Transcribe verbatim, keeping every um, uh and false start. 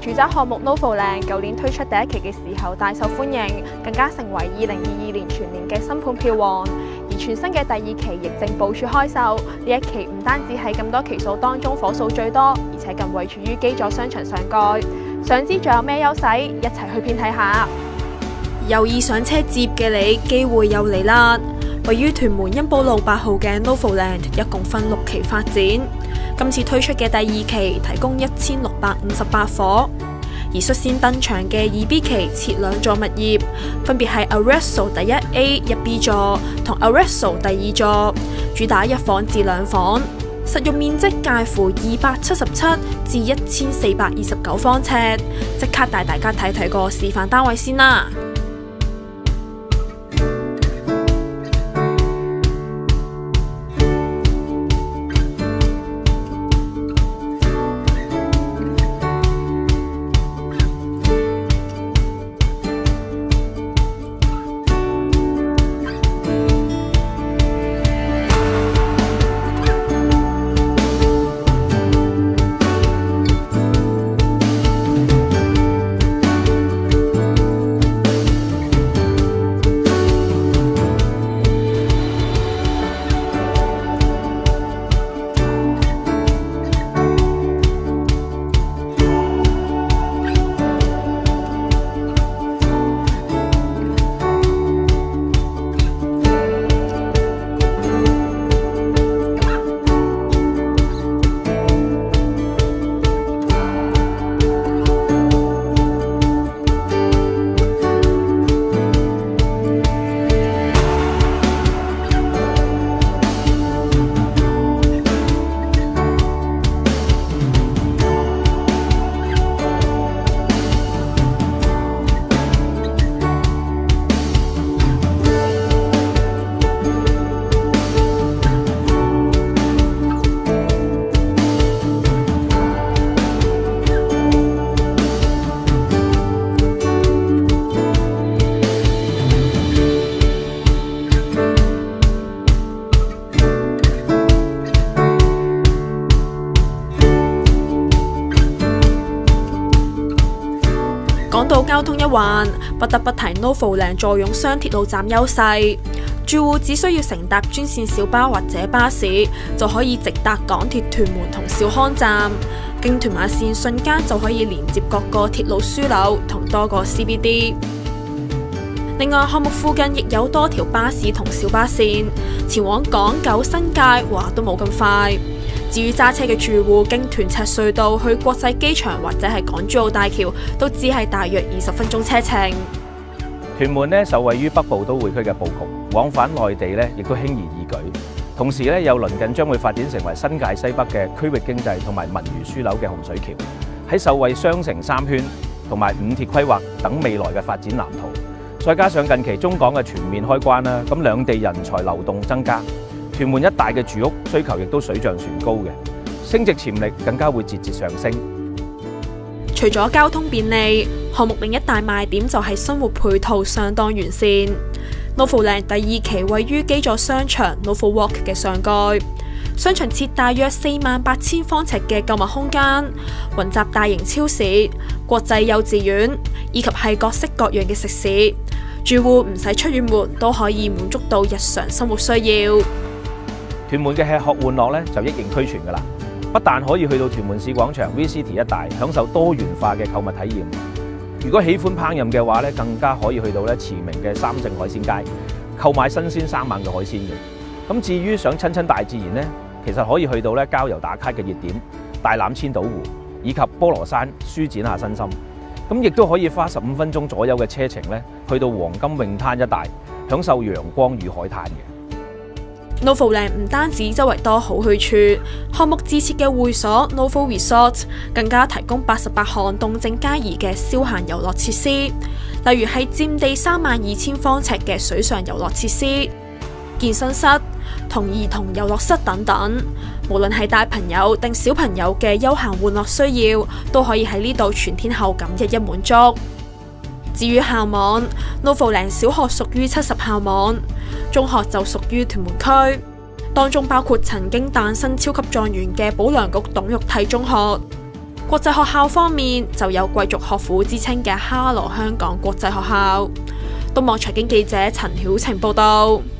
住宅項目 Novoland 舊年推出第一期嘅時候大受歡迎，更加成為二零二二年全年嘅新盤票王。而全新嘅第二期亦正部署開售，呢一期唔單止喺咁多期數當中伙數最多，而且更位處於基座商場上蓋。想知仲有咩優勢？一齊去片睇下。 有意上車置業嘅你，機會又嚟啦！位於屯門恩寶路八號嘅 Novoland 一共分六期發展，今次推出嘅第二期提供一千六百五十八伙，而率先登場嘅二 B 期設兩座物業，分別係 Aresso 第一 A 一 B 座同 Aresso 第二座，主打一房至兩房，實用面積介乎二百七十七至一千四百二十九方尺。即刻帶大家睇睇個示範單位先啦！講到交通一環，不得不提 Novoland 坐擁雙鐵路站優勢，住戶只需要乘搭專線小巴或者巴士，就可以直達港鐵屯門同兆康站，經屯馬線瞬間就可以連接各個鐵路樞紐同多個 C B D。另外，項目附近亦有多條巴士同小巴線，前往港九新界話都冇咁快。至於揸車嘅住戶，經屯赤隧道去國際機場或者係港珠澳大橋，都只係大約二十分鐘車程。 屯門呢受惠於北部都會區嘅佈局，往返內地呢亦都輕而易舉。同時呢，又鄰近將會發展成為新界西北嘅區域經濟同埋文娛樞紐嘅洪水橋，喺受惠雙城三圈同埋五鐵規劃等未來嘅發展藍圖，再加上近期中港嘅全面開關啦，咁兩地人才流動增加。屯門一帶嘅住屋需求亦都水漲船高嘅，升值潛力更加會節節上升。 除咗交通便利，項目另一大賣點就係生活配套相當完善。Novoland 第二期位於基座商場 NovoWalk 嘅上蓋，商場設大約四萬八千方尺嘅購物空間，雲集大型超市、國際幼稚園以及係各式各樣嘅食肆，住戶唔使出遠門都可以滿足到日常生活需要。 屯門嘅吃喝玩樂咧就一應俱全噶啦，不但可以去到屯門市廣場 V City 一帶享受多元化嘅購物體驗，如果喜歡烹飪嘅話咧，更加可以去到咧馳名嘅三聖海鮮街，購買新鮮生猛嘅海鮮嘅。咁至於想親親大自然咧，其實可以去到咧郊遊打卡嘅熱點大欖千島湖，以及菠蘿山舒展下身心。咁亦都可以花十五分鐘左右嘅車程咧，去到黃金泳灘一帶，享受陽光與海灘嘅。 Novoland 唔單止周圍多好去處，項目自設嘅會所 Novo Resort 更加提供八十八項動靜皆宜嘅消閒遊樂設施，例如係佔地三萬二千方尺嘅水上遊樂設施、健身室同兒童遊樂室等等。無論係大朋友定小朋友嘅休閒玩樂需要，都可以喺呢度全天候咁一一滿足。至於校網 ，Novoland 小學屬於七十校網，中學就屬於屯門區，當中包括曾經誕生超級狀元嘅保良局董玉娣中學、國國際學校方面就有貴族學府之稱嘅哈羅香港國際學校。東網財經記者陳曉晴報道。